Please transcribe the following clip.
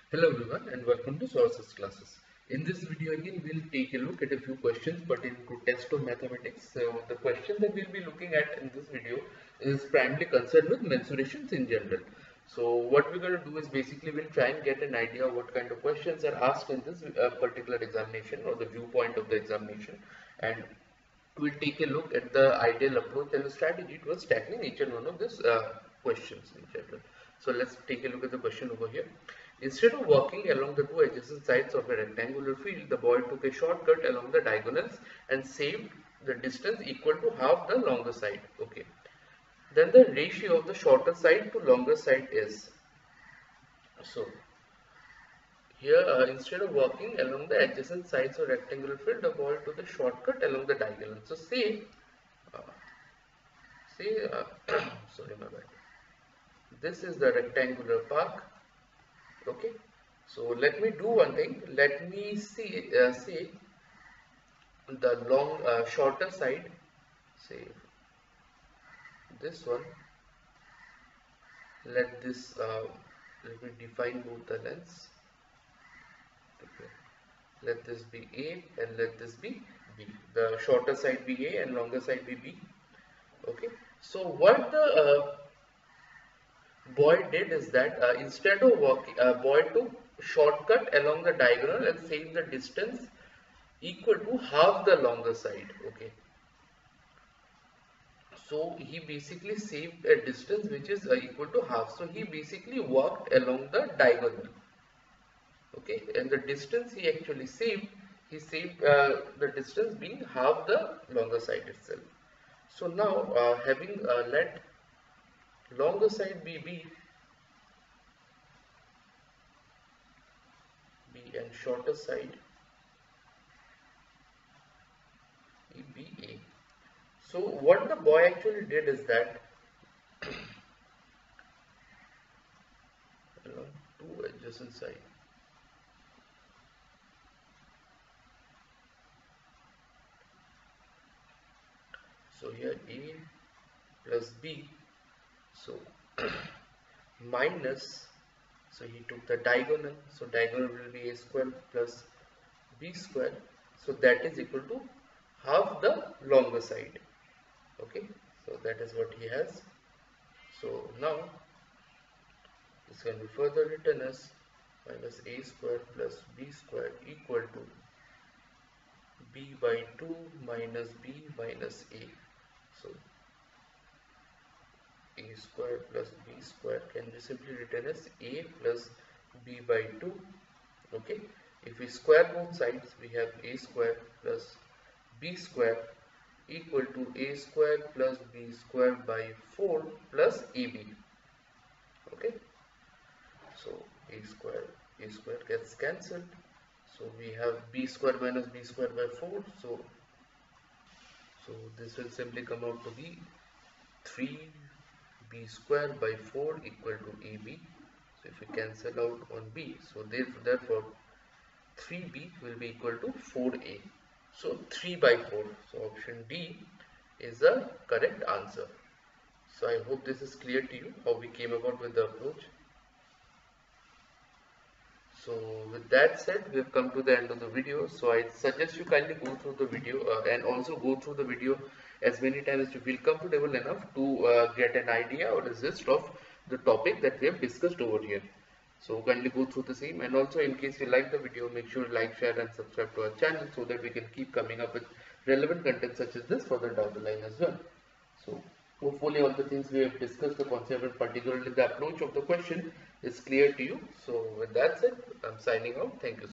Hello everyone and welcome to Sources classes. In this video again we'll take a look at a few questions pertaining to test of mathematics. So the question that we'll be looking at in this video is primarily concerned with mensurations in general. So what we're going to do is basically we'll try and get an idea of what kind of questions are asked in this particular examination or the viewpoint of the examination, and we'll take a look at the ideal approach and the strategy towards tackling each and one of these questions in general. So let's take a look at the question over here. Instead of walking along the two adjacent sides of a rectangular field, the boy took a shortcut along the diagonals and saved the distance equal to half the longer side. Okay. Then the ratio of the shorter side to longer side is. So here, instead of walking along the adjacent sides of rectangular field, the boy took the shortcut along the diagonal. So uh, say, sorry, my bad. This is the rectangular park. Okay. So let me do one thing. Let me say the shorter side. Say this one. Let this. Let me define both the lengths. Okay. Let this be A and let this be B. The shorter side be A and longer side be B. Okay. So what the boy did is that instead of walking, boy took shortcut along the diagonal and saved the distance equal to half the longer side. Okay. So he basically saved a distance which is equal to half. So he basically walked along the diagonal. Okay, and the distance he actually saved, he saved the distance being half the longer side itself. So now having let longer side be B and shorter side be A. So what the boy actually did is that along two adjacent sides. So here A plus B, so minus, so he took the diagonal, so diagonal will be A square plus B square, so that is equal to half the longer side. Okay, so that is what he has. So now this can be further written as minus A square plus B square equal to B by 2 minus B minus A. So A square plus B square can be simply written as A plus B by 2. Okay, if we square both sides, we have A square plus B square equal to A square plus B square by 4 plus AB. Okay, so A square gets cancelled. So we have B square minus B square by 4. So this will simply come out to be 3B square by 4 equal to AB. So if we cancel out on B, so therefore 3B will be equal to 4A. So 3 by 4. So option D is the correct answer. So I hope this is clear to you how we came about with the approach. So with that said, we have come to the end of the video. So I suggest you kindly go through the video and also go through the video as many times as you feel comfortable enough to get an idea or a gist of the topic that we have discussed over here. So kindly go through the same, and also in case you like the video, make sure to like, share and subscribe to our channel so that we can keep coming up with relevant content such as this further down the line as well. So hopefully all the things we have discussed, the concept and particularly the approach of the question is clear to you. So with that said, I'm signing out. Thank you.